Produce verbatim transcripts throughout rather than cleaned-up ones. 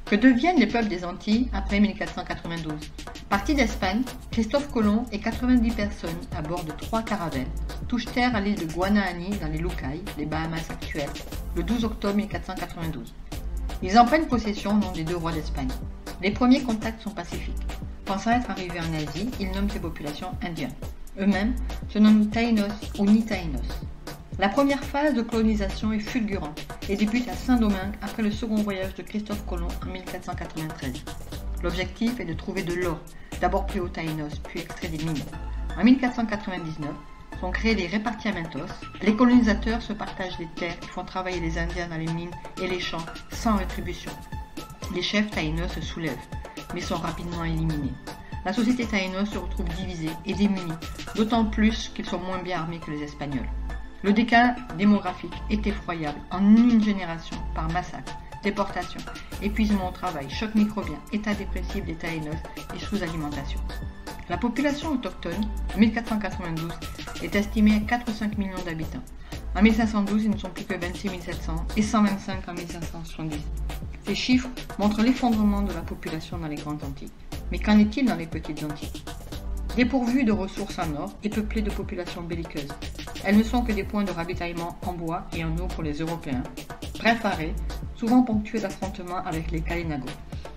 Que deviennent les peuples des Antilles après mille quatre cent quatre-vingt-douze? Parti d'Espagne, Christophe Colomb et quatre-vingt-dix personnes à bord de trois caravelles touchent terre à l'île de Guanaani dans les Lucailles, les Bahamas actuelles, le douze octobre mille quatre cent quatre-vingt-douze. Ils en prennent possession au nom des deux rois d'Espagne. Les premiers contacts sont pacifiques. Pensant être arrivés en Asie, ils nomment ces populations indiens. Eux-mêmes se nomment Taínos ou Ni-Taínos. La première phase de colonisation est fulgurante et débute à Saint-Domingue après le second voyage de Christophe Colomb en mille quatre cent quatre-vingt-treize. L'objectif est de trouver de l'or, d'abord pris aux Taínos, puis extrait des mines. En mille quatre cent quatre-vingt-dix-neuf, sont créés les repartiamentos. Les colonisateurs se partagent les terres et font travailler les Indiens dans les mines et les champs sans rétribution. Les chefs Taínos se soulèvent, mais sont rapidement éliminés. La société Taínos se retrouve divisée et démunie, d'autant plus qu'ils sont moins bien armés que les Espagnols. Le déclin démographique est effroyable en une génération par massacre, déportation, épuisement au travail, choc microbien, état dépressif des Taínos et sous-alimentation. La population autochtone, en mille quatre cent quatre-vingt-douze, est estimée à quatre ou cinq millions d'habitants. En mille cinq cent douze, ils ne sont plus que vingt-six mille sept cents et cent vingt-cinq en mille cinq cent soixante-dix. Ces chiffres montrent l'effondrement de la population dans les Grandes Antilles. Mais qu'en est-il dans les Petites Antilles? Dépourvues de ressources en or et peuplées de populations belliqueuses, elles ne sont que des points de ravitaillement en bois et en eau pour les Européens, préparés, souvent ponctués d'affrontements avec les Kalinagos.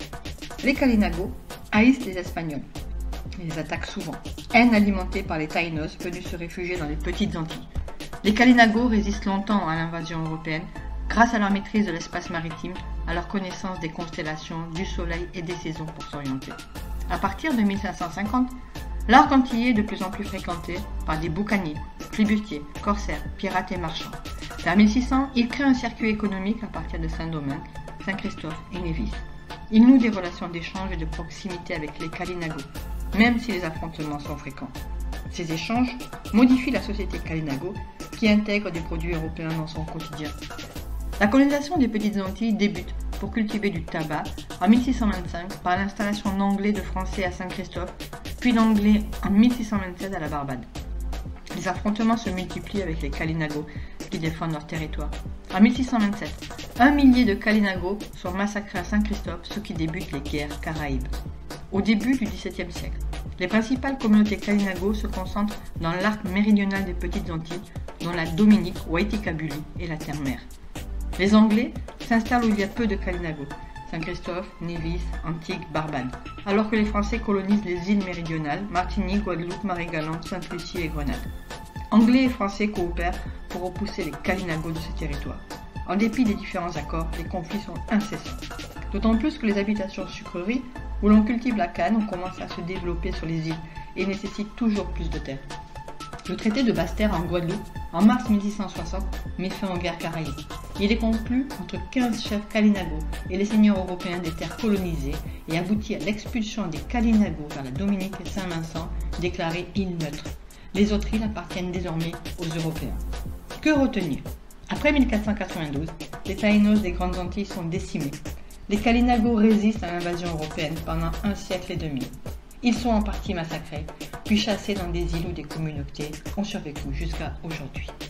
Les Kalinagos haïssent les Espagnols. Ils les attaquent souvent. Haine alimentée par les Taínos venus se réfugier dans les Petites Antilles. Les Kalinagos résistent longtemps à l'invasion européenne grâce à leur maîtrise de l'espace maritime, à leur connaissance des constellations, du soleil et des saisons pour s'orienter. À partir de mille cinq cent cinquante, l'arc antillais est de plus en plus fréquenté par des boucaniers, flibustiers, corsaires, pirates et marchands. Vers mille six cents, ils créent un circuit économique à partir de Saint-Domingue, Saint-Christophe et Nevis. Ils nouent des relations d'échange et de proximité avec les Kalinagos, même si les affrontements sont fréquents. Ces échanges modifient la société Kalinago qui intègre des produits européens dans son quotidien. La colonisation des Petites Antilles débute pour cultiver du tabac en mille six cent vingt-cinq par l'installation d'Anglais de Français à Saint-Christophe, puis d'Anglais en mille six cent vingt-sept à la Barbade. Les affrontements se multiplient avec les Kalinagos qui défendent leur territoire. En mille six cent vingt-sept, un millier de Kalinagos sont massacrés à Saint-Christophe, ce qui débute les guerres caraïbes. Au début du dix-septième siècle, les principales communautés Kalinagos se concentrent dans l'arc méridional des Petites Antilles, dont la Dominique, Waitikabuli et la Terre-Mère. Les Anglais s'installent où il y a peu de Kalinagos, Saint-Christophe, Nevis, Antigua, Barbade, alors que les Français colonisent les îles méridionales, Martinique, Guadeloupe, Marie-Galante, Sainte-Lucie et Grenade. Anglais et Français coopèrent pour repousser les Kalinagos de ces territoires. En dépit des différents accords, les conflits sont incessants. D'autant plus que les habitations sucreries, où l'on cultive la canne, ont commencé à se développer sur les îles et nécessitent toujours plus de terre. Le traité de Basse-Terre en Guadeloupe, en mars mille six cent soixante, met fin aux guerres caraïbes. Il est conclu entre quinze chefs Kalinagos et les seigneurs européens des terres colonisées et aboutit à l'expulsion des Kalinagos vers la Dominique et Saint-Vincent, déclarées îles neutres. Les autres îles appartiennent désormais aux Européens. Que retenir? Après mille quatre cent quatre-vingt-douze, les Taínos des Grandes Antilles sont décimés. Les Kalinagos résistent à l'invasion européenne pendant un siècle et demi. Ils sont en partie massacrés, puis chassés dans des îles où des communautés ont survécu jusqu'à aujourd'hui.